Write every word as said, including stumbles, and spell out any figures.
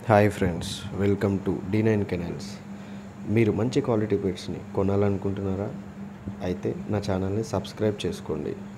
Hi friends, welcome to the nine canals. మీరు మంచి quality పెట్స్ని కొనాలనుకుంటున్నారా? అయితే నా ఛానల్ని సబ్స్క్రైబ్ చేసుకోండి.